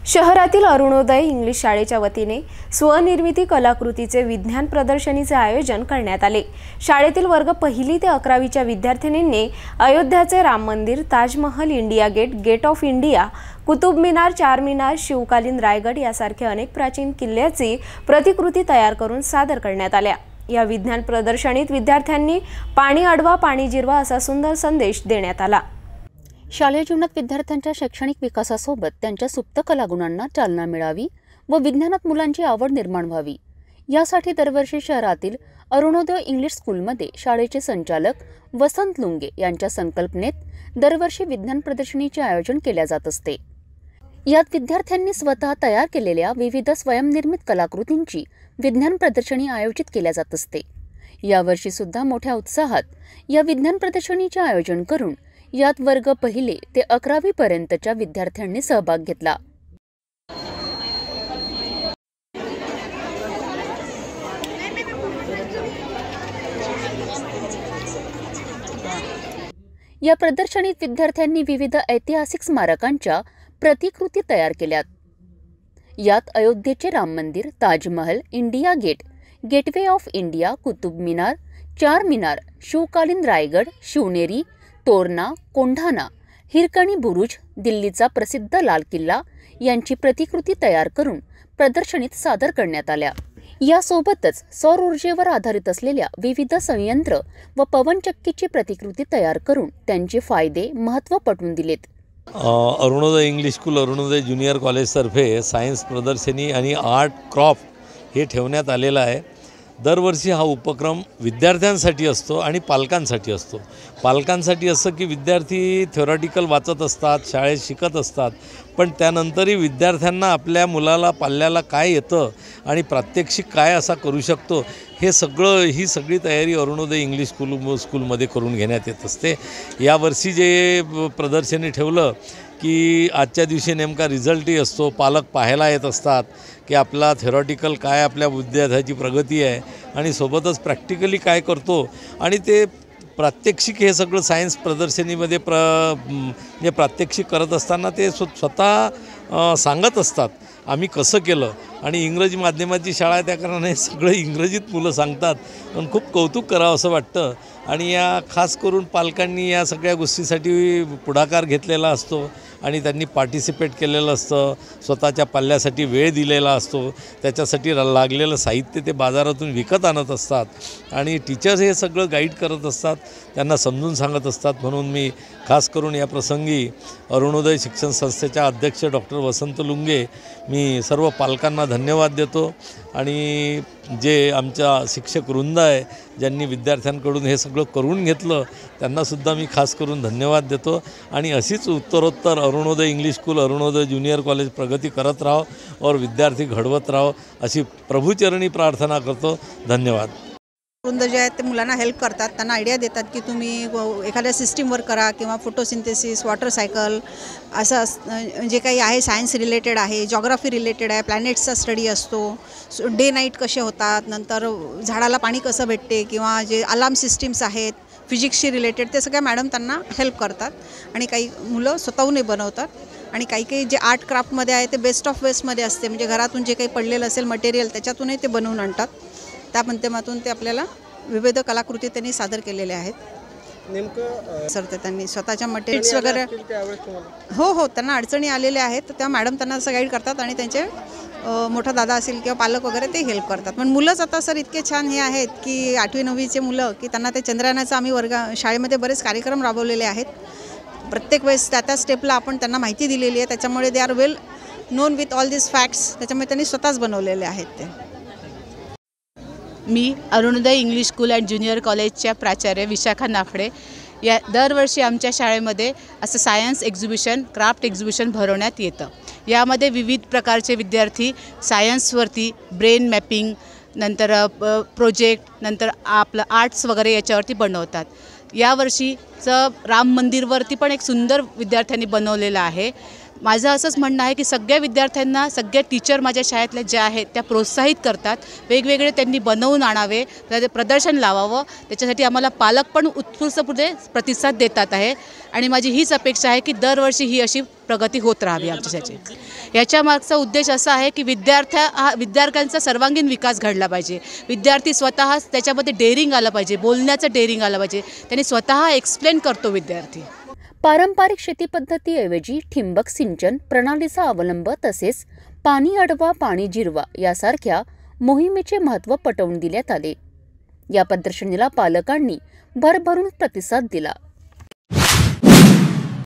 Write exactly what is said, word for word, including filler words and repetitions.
शहरातील अरुणोदय इंग्लिश शाळेच्या वतीने स्वनिर्मिती कलाकृतीचे विज्ञान प्रदर्शनीचे आयोजन करण्यात आले। शाळेतील वर्ग पहिली ते अकरावीच्या विद्यार्थिनींनी अयोध्याचे राम मंदिर, Taj Mahal, India Gate, Gate of India, Qutub Minar, Charminar, शिवकालीन रायगड यासारखे अनेक प्राचीन किल्ल्याची प्रतिकृती तयार करून सादर करण्यात आल्या। या विज्ञान प्रदर्शनीत विद्यार्थ्यांनी पाणी अडवा पाणी जिरवा असा सुंदर संदेश देण्यात आला। शालेय जीवनात विद्यार्थ्यांच्या शैक्षणिक विकासासोबत त्यांच्या सुप्त कलागुणांना चालना मिळावी व विज्ञानात मुलांची आवड निर्माण व्हावी यासाठी दरवर्षी शहरातील अरुणोदय इंग्लिश स्कूलमध्ये शाळेचे संचालक वसंत लुंगे यांच्या संकल्पनेत दरवर्षी विज्ञान प्रदर्शनीचे आयोजन केले जात असते। यात विद्यार्थ्यांनी स्वतः तयार केलेल्या विविध स्वयंनिर्मित कलाकृतींची विज्ञान प्रदर्शनी आयोजित केल्या जात असते। यावर्षी सुद्धा मोठ्या उत्साहात या विज्ञान प्रदर्शनीचे आयोजन करून यात वर्ग पहिले ते अकरावी पर्यंतच्या विद्यार्थ्यांनी सहभाग घेतला। या प्रदर्शनीत विद्यार्थ्यांनी विविध ऐतिहासिक स्मारकांच्या प्रतिकृती तयार केल्यात। यात अयोध्येचे राम मंदिर, Taj Mahal, India Gate, Gateway of India, Qutub Minar, Charminar, शिवकालीन रायगड, शिवनेरी, तोरणा, कोंढाणा, हिरकणी बुरुज, दिल्लीचा प्रसिद्ध लाल किल्ला यांची प्रतिकृती तयार करून प्रदर्शनीत सादर करण्यात आल्या। यासोबतच सौर ऊर्जेवर आधारित असलेल्या विविध संयंत्र व पवनचक्कीची प्रतिकृती तयार करून त्यांचे फायदे महत्त्व पटवून दिलेत। Arunoday English school, Arunoday junior कॉलेजतर्फे सायन्स प्रदर्शनी आणि आर्ट क्राफ्ट हे ठेवण्यात आलेलं आहे। दरवर्षी हा उपक्रम विद्यार्थ्यांसाठी असतो आणि पालकांसाठी असतो। पालकांसाठी असं की विद्यार्थी थेरॉटिकल वाचत असतात, शाळेत शिकत असतात, पण त्यानंतरही विद्यार्थ्यांना आपल्या मुलाला पाल्याला काय येतं आणि प्रात्यक्षिक काय असा करू शकतो हे सगळं ही सगळी तयारी अरुणोदय इंग्लिश स्कूल स्कूलमध्ये करून घेण्यात येत असते। यावर्षी जे प्रदर्शनी ठेवलं की आजच्या दिवशी नेमका रिझल्टही असतो, पालक पाहायला येत असतात की आपला थेरॉटिकल काय आपल्या विद्यार्थ्याची प्रगती आहे आणि सोबतच प्रॅक्टिकली काय करतो आणि ते प्रात्यक्षिक हे सगळं सायन्स प्रदर्शनीमध्ये प्र म्हणजे प्रात्यक्षिक करत असताना ते स्व स्वतः सांगत असतात आम्ही कसं केलं। आणि इंग्रजी माध्यमाची शाळा आहे त्या कारणाने सगळं इंग्रजीत मुलं सांगतात, पण खूप कौतुक करावं असं वाटतं। आणि या खास करून पालकांनी या सगळ्या गोष्टीसाठी पुढाकार घेतलेला असतो आणि त्यांनी पार्टिसिपेट केलेलं असतं, स्वतःच्या पाल्यासाठी वेळ दिलेला असतो, त्याच्यासाठी लागलेलं साहित्य ते बाजारातून विकत आणत असतात आणि टीचर्स हे सगळं गाईड करत असतात, त्यांना समजून सांगत असतात। म्हणून मी खास करून या प्रसंगी अरुणोदय शिक्षण संस्थेच्या अध्यक्ष डॉक्टर वसंत लुंगे मी सर्व पालकांना धन्यवाद देतो आणि जे आमच्या शिक्षक वृंद आहे ज्यांनी विद्यार्थ्यांकडून हे सगळं करून घेतलं त्यांनासुद्धा मी खास करून धन्यवाद देतो। आणि अशीच उत्तरोत्तर Arunoday English school, Arunoday junior college प्रगती करत राहो और विद्यार्थी घडवत राहो अशी प्रभुचरणी प्रार्थना करतो। धन्यवाद। वृंद जे आहेत ते मुलांना हेल्प करतात, त्यांना आयडिया देतात की तुम्ही एखाद्या सिस्टीमवर करा किंवा फोटोसिंथेसिस, वॉटर सायकल असं जे काही आहे सायन्स रिलेटेड आहे, जॉग्राफी रिलेटेड आहे, प्लॅनेट्सचा स्टडी असतो, डे नाईट कसे होतात, नंतर झाडाला पाणी कसं भेटते किंवा जे अलार्म सिस्टीम्स आहेत फिजिक्सशी रिलेटेड ते सगळ्या मॅडम त्यांना हेल्प करतात आणि काही मुलं स्वतःहूनही बनवतात। आणि काही काही जे आर्ट क्राफ्टमध्ये आहे ते बेस्ट ऑफ वेस्टमध्ये असते, म्हणजे घरातून जे काही पडलेलं असेल मटेरियल त्याच्यातूनही ते बनवून आणतात। त्या माध्यमातून ते आपल्याला विविध कलाकृती त्यांनी सादर केलेल्या आहेत। नेमकं सर ते त्यांनी स्वतःच्या मटेरियल्स वगैरे हो हो त्यांना अडचणी आलेल्या आहेत तर त्या मॅडम त्यांना असं गाईड करतात आणि त्यांचे मोठा दादा असेल किंवा पालक वगैरे ते हेल्प करतात। पण मुलंच आता सर इतके छान हे आहेत की आठवी नववीचे मुलं की त्यांना ते चंद्रयानाचं आम्ही वर्ग शाळेमध्ये बरेच कार्यक्रम राबवलेले आहेत। प्रत्येक वेळेस त्या त्या स्टेपला आपण त्यांना माहिती दिलेली आहे, त्याच्यामुळे they are well known with all this facts, त्याच्यामुळे त्यांनी स्वतःच बनवलेले आहेत ते। मी Arunoday English school and junior कॉलेजच्या प्राचार्य विशाखा नाफडे। या दरवर्षी आमच्या शाळेमध्ये असं सायन्स एक्झिबिशन, क्राफ्ट एक्झिबिशन भरवण्यात येतं। यामध्ये विविध प्रकारचे विद्यार्थी सायन्सवरती ब्रेन मॅपिंग, नंतर प्रोजेक्ट, नंतर आपलं आर्ट्स वगैरे याच्यावरती बनवतात। यावर्षीचं राम मंदिरवरती पण एक सुंदर विद्यार्थ्यांनी बनवलेलं आहे। माझं असंच म्हणणं आहे की सगळ्या विद्यार्थ्यांना सगळ्या टीचर माझ्या शाळेतल्या ज्या आहेत त्या प्रोत्साहित करतात, वेगवेगळे त्यांनी बनवून आणावे, त्याचे प्रदर्शन लावावं, त्याच्यासाठी आम्हाला पालक पण उत्स्फूर्तपणे प्रतिसाद देतात आहे आणि माझी हीच अपेक्षा आहे की दरवर्षी ही अशी प्रगती होत राहावी आमच्यासाठी। याच्या मागचा उद्देश असा आहे की विद्यार्थ्या हा विद्यार्थ्यांचा सर्वांगीण विकास घडला पाहिजे, विद्यार्थी स्वतः त्याच्यामध्ये डेअरिंग आलं पाहिजे, बोलण्याचं डेअरिंग आलं पाहिजे, त्यांनी स्वतः एक्सप्लेन करतो विद्यार्थी। पारंपरिक शेती पद्धतीऐवजी ठिंबक सिंचन प्रणालीचा अवलंब तसेच पाणी अडवा पाणी जिरवा यासारख्या मोहिमेचे महत्त्व पटवून देण्यात आले। या प्रदर्शनीला पालकांनी भरभरून प्रतिसाद दिला।